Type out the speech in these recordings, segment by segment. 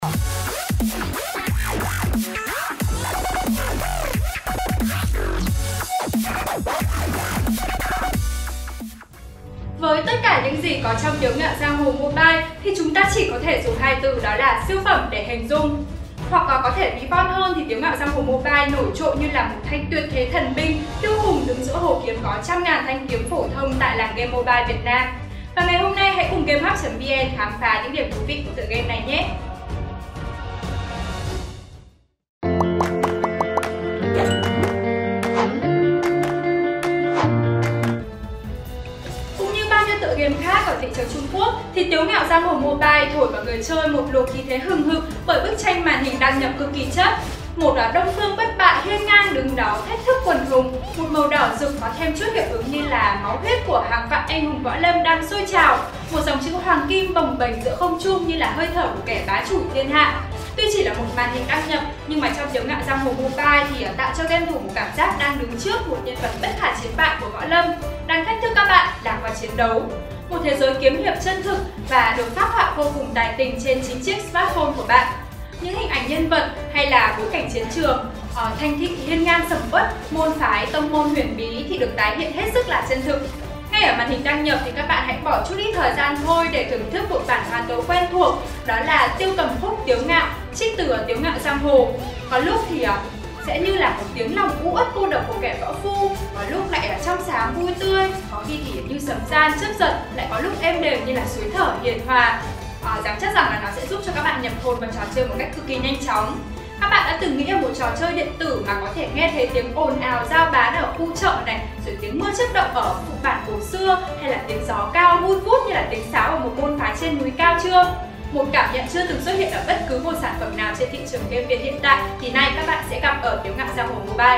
Với tất cả những gì có trong Tiếu Ngạo Giang Hồ Mobile thì chúng ta chỉ có thể dùng hai từ đó là siêu phẩm để hình dung. Hoặc có thể ví von hơn thì Tiếu Ngạo Giang Hồ Mobile nổi trội như là một thanh tuyệt thế thần binh kiêu hùng đứng giữa hồ kiếm có trăm ngàn thanh kiếm phổ thông tại làng game mobile Việt Nam. Và ngày hôm nay hãy cùng GameHub.vn khám phá những điểm thú vị của tựa game này nhé! Tựa game khác ở thị trường Trung Quốc thì Tiếu Ngạo Giang Hồ Mobile thổi vào người chơi một luồng khí thế hừng hực bởi bức tranh màn hình đăng nhập cực kỳ chất. Một đông phương bất bại hiên ngang đứng đó thách thức quần hùng, một màu đỏ rực có thêm chút hiệu ứng như là máu huyết của hàng vạn anh hùng võ lâm đang sôi trào, một dòng chữ hoàng kim bồng bềnh giữa không trung như là hơi thở của kẻ bá chủ thiên hạ. Tuy chỉ là một màn hình đăng nhập nhưng mà trong Tiếu Ngạo Giang Hồ Mobile thì tạo cho game thủ một cảm giác đang đứng trước một nhân vật bất khả chiến bại của võ lâm, đang thách thức các bạn lạc vào chiến đấu. Một thế giới kiếm hiệp chân thực và được phác họa vô cùng tài tình trên chính chiếc smartphone của bạn. Những hình ảnh nhân vật hay là bối cảnh chiến trường, thành thị hiên ngang sầm uất, môn phái, tông môn huyền bí thì được tái hiện hết sức là chân thực. Ngay ở màn hình đăng nhập thì các bạn hãy bỏ chút ít thời gian thôi để thưởng thức một bản hoàn tấu quen thuộc, đó là Tiêu Cầm Khúc Tiếu Ngạo, trích từ Tiếu Ngạo Giang Hồ. Có lúc thì sẽ như là một tiếng lòng u uất cô độc của kẻ võ phu, có lúc lại là trong sáng vui tươi, có khi thì như sấm gian chớp giật, lại có lúc êm đềm như là suối thở hiền hòa. Dám chắc rằng là nó sẽ giúp cho các bạn nhập hồn vào trò chơi một cách cực kỳ nhanh chóng. Các bạn đã từng nghĩ là một trò chơi điện tử mà có thể nghe thấy tiếng ồn ào giao bán ở khu chợ này, rồi tiếng mưa chớp động ở phụ bản cổ xưa, hay là tiếng gió cao vun vút như là tiếng sáo ở một môn phái trên núi cao chưa? Một cảm nhận chưa từng xuất hiện ở bất cứ một sản phẩm nào trên thị trường game Việt hiện tại thì nay các bạn sẽ gặp ở Tiếu Ngạo Giang Hồ Mobile.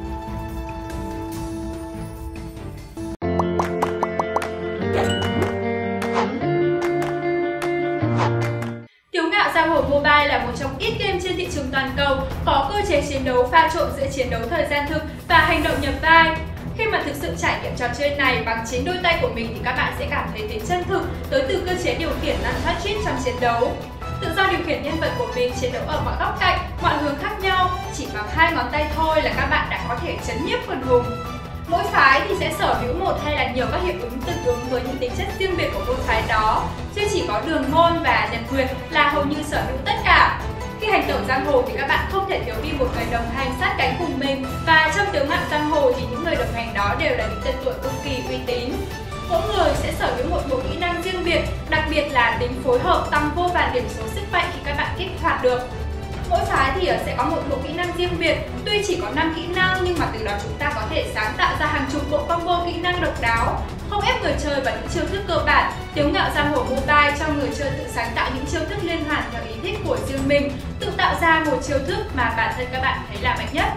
Tiếu Ngạo Giang Hồ Mobile là một trong ít game trên thị trường toàn cầu có cơ chế chiến đấu pha trộn giữa chiến đấu thời gian thực và hành động nhập vai. Khi mà thực sự trải nghiệm trò chơi này bằng chính đôi tay của mình thì các bạn sẽ cảm thấy tính chân thực tới từ cơ chế điều khiển nunchuck trong chiến đấu. Tự do điều khiển nhân vật của mình chiến đấu ở mọi góc cạnh, mọi hướng khác nhau, chỉ bằng hai ngón tay thôi là các bạn đã có thể chấn nhiếp quần hùng. Mỗi phái thì sẽ sở hữu một hay là nhiều các hiệu ứng tương ứng với những tính chất riêng biệt của môn phái đó. Duy chỉ có Đường Môn và Nhật Nguyệt là hầu như sở hữu tất cả. Khi hành tẩu giang hồ thì các bạn không thể thiếu đi một người đồng hành sát cánh cùng mình, và trong Tiếu Ngạo Giang Hồ thì những người đồng hành đó đều là những tên tuổi cực kỳ uy tín. Mỗi người sẽ sở hữu một bộ kỹ năng riêng biệt, đặc biệt là tính phối hợp tăng vô vàn điểm số sức mạnh khi các bạn kích hoạt được. Mỗi phái thì sẽ có một bộ kỹ năng riêng biệt, tuy chỉ có 5 kỹ năng nhưng mà từ đó chúng ta có thể sáng tạo ra hàng chục bộ combo kỹ năng độc đáo. Không ép người chơi vào những chiêu thức cơ bản, Tiếu Ngạo Giang Hồ Mobile cho người chơi tự sáng tạo những chiêu thức liên hoàn theo ý thích của riêng mình, tự tạo ra một chiêu thức mà bản thân các bạn thấy là mạnh nhất.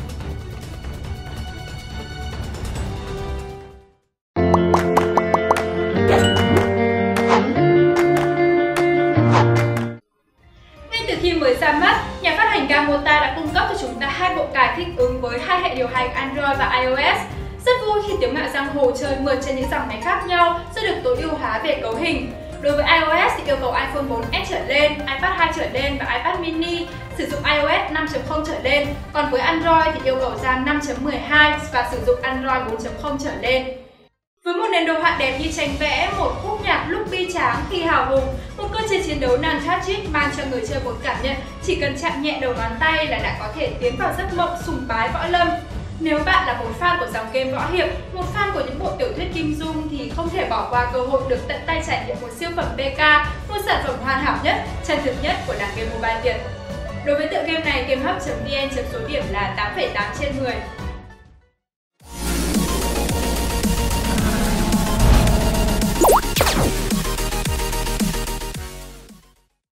Khi mới ra mắt, nhà phát hành Gamota đã cung cấp cho chúng ta hai bộ cài thích ứng với hai hệ điều hành Android và iOS. Rất vui khi Tiếu Ngạo Giang Hồ chơi mượt trên những dòng máy khác nhau sẽ được tối ưu hóa về cấu hình. Đối với iOS thì yêu cầu iPhone 4S trở lên, iPad 2 trở lên và iPad mini sử dụng iOS 5.0 trở lên. Còn với Android thì yêu cầu RAM 5.12 và sử dụng Android 4.0 trở lên. Với một nền đồ họa đẹp như tranh vẽ, một khúc nhạc lúc bi tráng khi hào hùng, một cơ chế chiến đấu nunchuck mang cho người chơi một cảm nhận chỉ cần chạm nhẹ đầu ngón tay là đã có thể tiến vào giấc mộng sùng bái võ lâm. Nếu bạn là một fan của dòng game võ hiệp, một fan của những bộ tiểu thuyết Kim Dung thì không thể bỏ qua cơ hội được tận tay trải nghiệm một siêu phẩm BK, một sản phẩm hoàn hảo nhất, chân thực nhất của làng game mobile Việt. Đối với tựa game này, GameHub.vn chấm số điểm là 8,8/10.